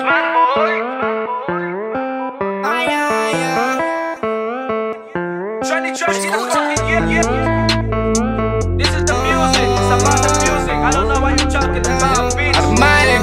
Ay, ay, ay. Johnny Church, yeah. This is the music, it's about the music. I don't know what you're talking about, bitch. Armale.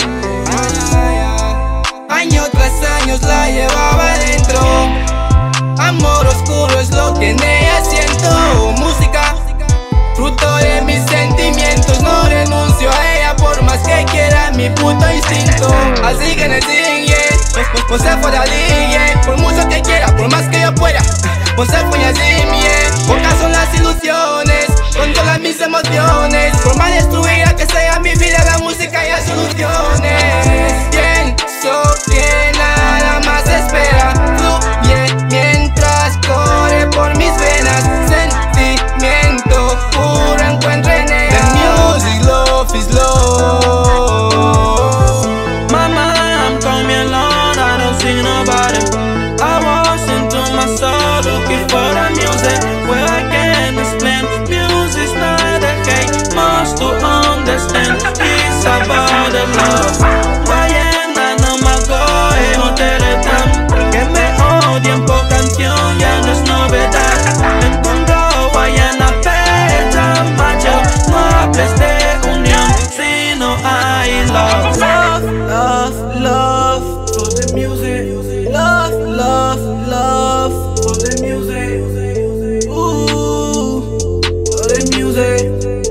Año tras año la llevaba dentro. Amor oscuro es lo que en ella siento. Música, fruto de mis sentimientos. No renuncio a ella por más que quiera mi puto instinto. Así que en el ding, yeah. Pues se fue la liga, por mucho que quiera, por más que yo pueda. Pues se fue así, yeah. Pocas son las ilusiones, con todas mis emociones. Por más destruida que sea mi vida, la música ya soluciones. Pienso que nada más espera, fluye mientras corre por mis venas. Sentimiento puro encuentro en ella. The music, love is love. Mama, I'm coming alone, I don't see nobody. I was into my soul looking for the music where I can explain. Music's not a hate, must to understand. It's about the love. Guayana no me acoge, no te retan. Que me odien por canción ya no es novedad. En Congo, Guayana, peta, macho. No hables de unión si no hay love. Love, love for the music. Love, love, love for the music. Ooh, for the music.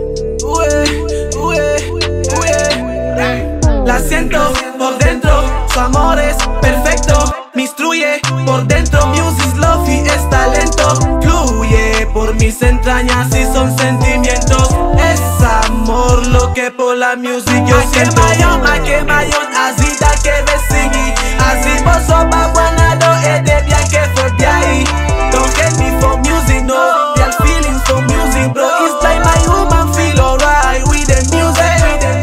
La siento por dentro, su amor es perfecto. Me instruye por dentro, music's love y es talento. Fluye por mis entrañas y son sentimientos. Es amor lo que por la music yo siento. Mayon, así da que besingi. Así vos sopa guanado, de bien que fue de ahí. Don't hate me for music, no. Real feelings for music, bro. It's like my woman feel alright with the music.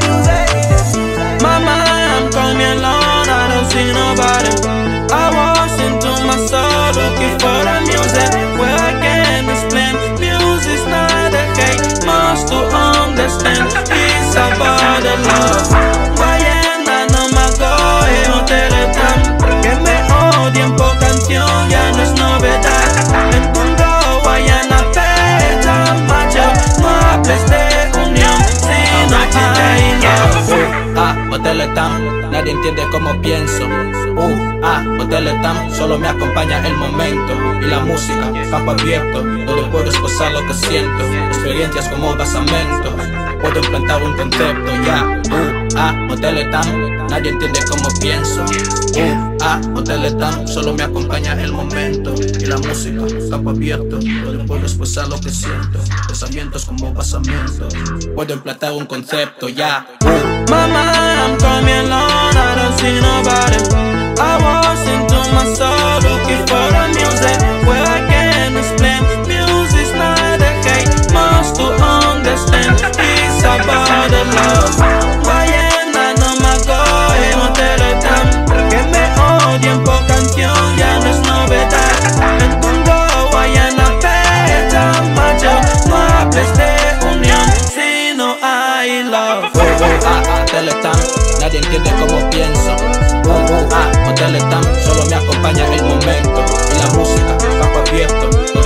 Mama, I'm coming alone, I don't see nobody. I was into my soul looking for the music where I can explain. Music's not a hate, must to understand. It's about the love. Guayana no me acoge, no te retan. Que me odien por canción ya no es novedad. En Congo, Guayana, peta, macho. No hables de unión si no hay love. Hotel Tam, nadie entiende cómo pienso. Hotel Tam, solo me acompaña el momento. Y la música, campo abierto, donde puedo expresar lo que siento. Experiencias como basamento, puedo implantar un concepto, ya. Hotel Tam, nadie entiende cómo pienso. Hotel Tam, solo me acompaña el momento. Y la música, campo abierto, donde puedo expresar lo que siento. Pensamientos como basamento, puedo implantar un concepto, ya. Mama, I'm coming alone, I don't see nobody. I was into my soul looking for the music where I can explain. Music's not a hate, must to understand. It's about the love. Guayana no me acoge, no te retan. Que me odien por canción ya no es novedad. En Congo, Guayana, peta, macho. No hables de unión si no hay love. Hotel Tam, nadie entiende cómo pienso. Hotel Tam, solo me acompaña el momento. Y la música, campo abierto,